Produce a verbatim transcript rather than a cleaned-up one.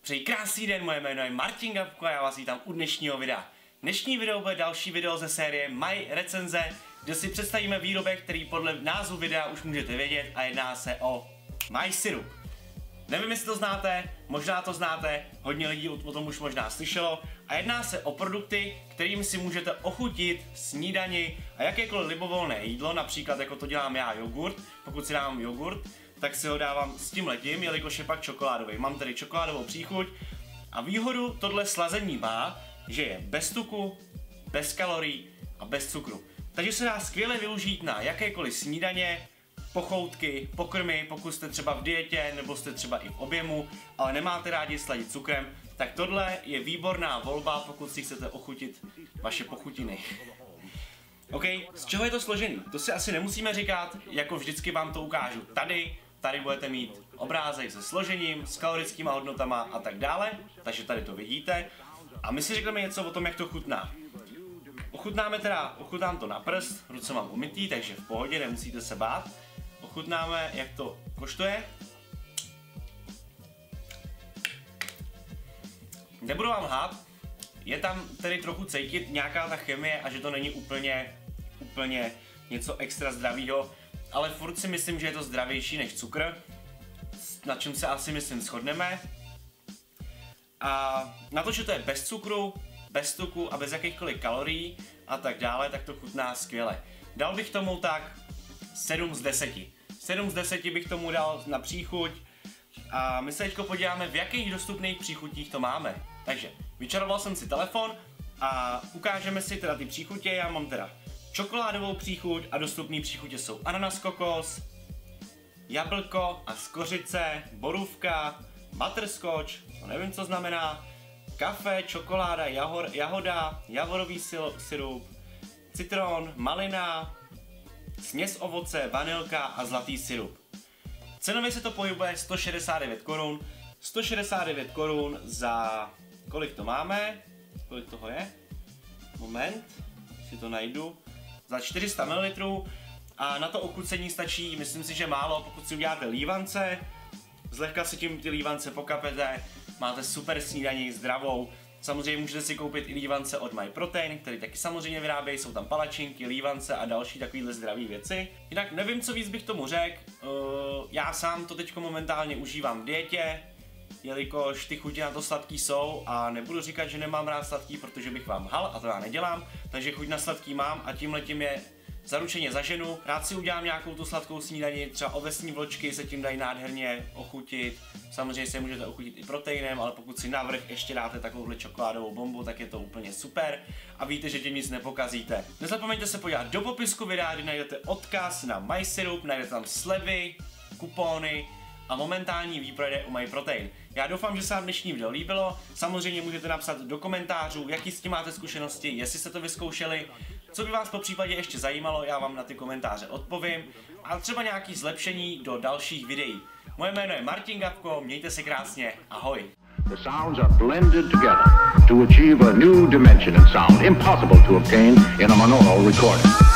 Přeji krásný den, moje jméno je Martin Gabko a já vás vítám u dnešního videa. Dnešní video bude další video ze série My recenze, kde si představíme výrobek, který podle názvu videa už můžete vědět, a jedná se o My Syrup. Nevím, jestli to znáte, možná to znáte, hodně lidí o tom už možná slyšelo, a jedná se o produkty, kterými si můžete ochutit snídani a jakékoliv libovolné jídlo, například jako to dělám já jogurt. Pokud si dávám jogurt, tak si ho dávám s tím letím, jelikož je pak čokoládový. Mám tady čokoládovou příchuť a výhodu tohle slazení má, že je bez tuku, bez kalorií a bez cukru. Takže se dá skvěle využít na jakékoliv snídaně, pochoutky, pokrmy, pokud jste třeba v dietě nebo jste třeba i v objemu, ale nemáte rádi sladit cukrem, tak tohle je výborná volba, pokud si chcete ochutit vaše pochutiny. OK, z čeho je to složený? To si asi nemusíme říkat, jako vždycky vám to ukážu tady. Tady budete mít obrázek se složením, s kalorickými hodnotama a tak dále, takže tady to vidíte. A my si řekneme něco o tom, jak to chutná. Ochutnáme teda, ochutnám to na prst, ruce mám umytý, takže v pohodě, nemusíte se bát. Ochutnáme, jak to koštuje. Nebudu vám lhát, je tam tedy trochu cítit nějaká ta chemie a že to není úplně, úplně něco extra zdravýho, ale furt si myslím, že je to zdravější než cukr, na čem se asi myslím shodneme. A na to, že to je bez cukru, bez tuku a bez jakýchkoliv kalorií a tak dále, tak to chutná skvěle. Dal bych tomu tak sedm z deseti. sedm z deseti bych tomu dal na příchuť a my se teďko podíváme, v jakých dostupných příchutích to máme. Takže vyčaroval jsem si telefon a ukážeme si teda ty příchutě. Já mám teda čokoládovou příchuť a dostupné příchutě jsou ananas, kokos, jablko a skořice, borůvka, butterscotch, to nevím, co znamená, kafe, čokoláda, jahor, jahoda, javorový syrup, citron, malina, směs ovoce, vanilka a zlatý syrup. Cenově se to pohybuje sto šedesát devět korun. sto šedesát devět korun za... kolik to máme? Kolik toho je? Moment, si to najdu. Za čtyři sta mililitrů a na to ochucení stačí, myslím si, že málo, pokud si uděláte lívance. Zlehka si tím ty lívance pokapete, máte super snídaní, zdravou. Samozřejmě můžete si koupit i lívance od MyProtein, který taky samozřejmě vyrábějí, jsou tam palačinky, lívance a další takovýhle zdravé věci. Jinak nevím, co víc bych tomu řekl, uh, já sám to teď momentálně užívám v dietě, jelikož ty chutě na to sladký jsou a nebudu říkat, že nemám rád sladký, protože bych vám lhal a to já nedělám, takže chuť na sladký mám a tímhletím je zaručeně zaženu. Rád si udělám nějakou tu sladkou snídani, třeba ovesní vločky se tím dají nádherně ochutit. Samozřejmě se můžete ochutit i proteinem, ale pokud si navrch ještě dáte takovouhle čokoládovou bombu, tak je to úplně super a víte, že tím nic nepokazíte. Nezapomeňte se podívat do popisku videa, kde najdete odkaz na My Syrup, najdete tam slevy, kupóny a momentální výprodej u MyProtein. Já doufám, že se vám dnešní video líbilo. Samozřejmě můžete napsat do komentářů, jaký s tím máte zkušenosti, jestli jste to vyzkoušeli, co by vás po případě ještě zajímalo, já vám na ty komentáře odpovím a třeba nějaký zlepšení do dalších videí. Moje jméno je Martin Gabko, mějte se krásně, ahoj. The sounds are blended together to achieve a new dimension in sound impossible to obtain in a monaural recording.